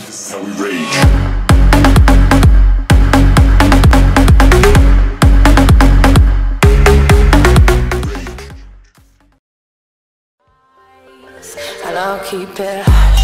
This is how we rage. And I'll keep it hush.